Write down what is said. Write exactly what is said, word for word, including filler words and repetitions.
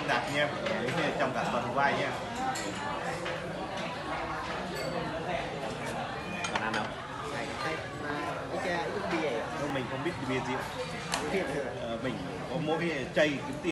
đạt nha em, trong cả tuần quay nha. Còn ăn không? Mình không biết bia rượu, ờ, mình có mỗi cái chây kiếm tiền.